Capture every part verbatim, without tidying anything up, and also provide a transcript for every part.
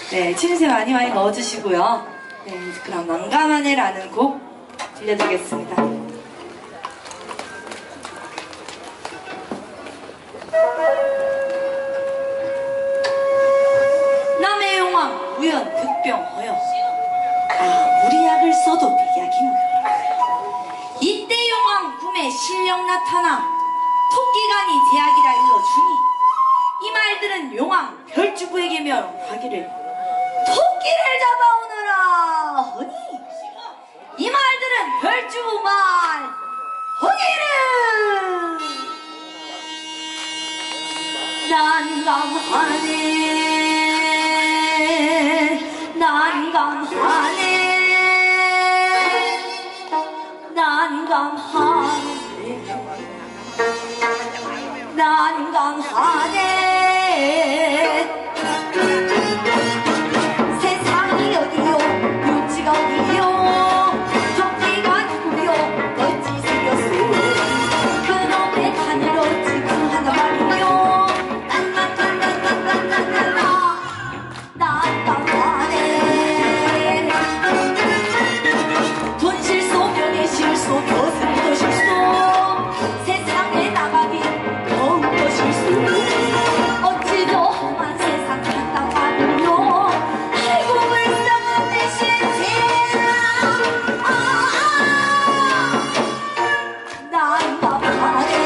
네, 침새 많이 많이 넣어주시고요. 네, 그럼 난감하네라는 곡 들려드리겠습니다. 남의 용왕 우연 극병 허여 아 무리약을 써도 비약이 무효 이때 용왕 꿈에 실력 나타나 토끼간이 제약이라 일러주니 이 말들은 용왕 별주부에게 명하기를 토끼를 잡아오너라 허니 이 말들은 별주부 말 허니를 난감하네 난감하네 난감하네 난감하네 세상이 어디요 육지가 어디요 토끼가 누구요 어찌 생겼소 그놈의 하늘 어찌 그 하나 말이요 난난난난난난난난나 난감하네 돈 실소 명예 실소 거스리도 실소 세상에 나가기 더욱더 실수 어찌 더 험한 세상 한답하리요 아이고 불쌍한 내 신세야 난감하네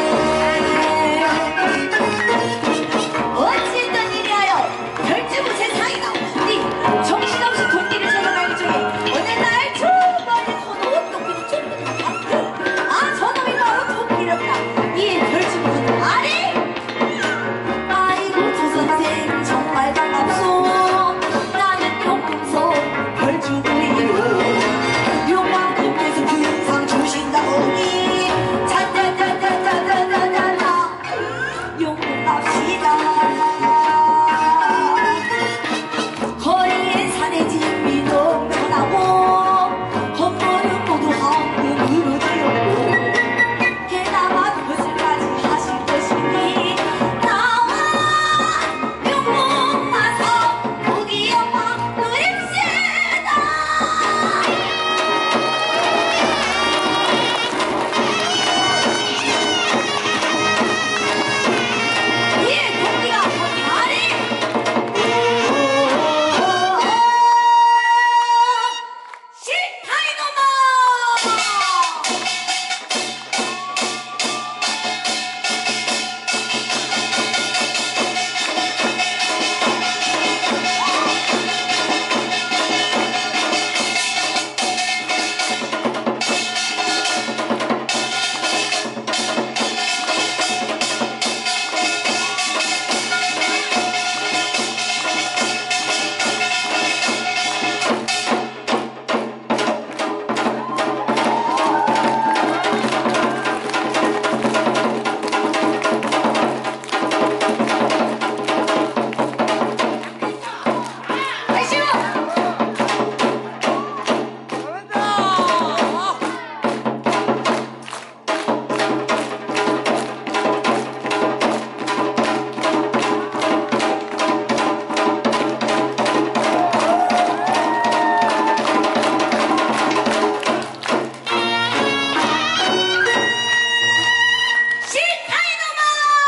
어찌된 일이하여 별주부 세상이다 니 정신없이 토끼를 찾아다닐 적에 어느 날 주머니 코도 토끼를 쫓는 박들 아 저놈이 바로 토끼였다 이 별주부는 아니 아이고 조 선생 정말 반갑소 나는 용금소 별주부이요 용왕님께서 규상 주신다오니 자자자자자자자자 용금 납시다 거리에 산에 집이 넘쳐나고 건물은 모두 황금으로 지었고 해나마 그것을까지 하실 것이니 나와 용문 가서 고기 엄마 누립시다 예 토끼가 어디 가리 싫다 이놈아 싫다 이놈아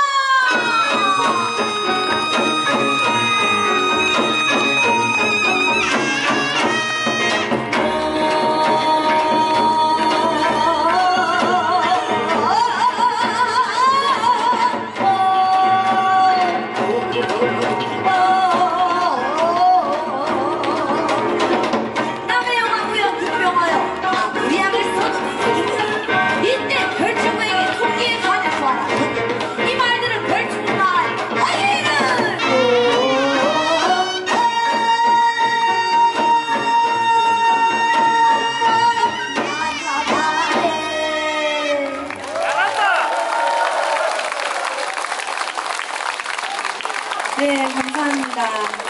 남의 영화 우연 극병하여 무리약을 써도 이때 별주부에게 토끼의 관을 구하라 이 말들은 별주부 말 아니는 네 감사합니다.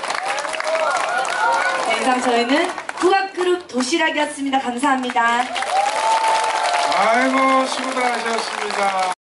네, 이상 저희는 국악그룹 도시락이었습니다. 감사합니다. 아이고 수고들 하셨습니다.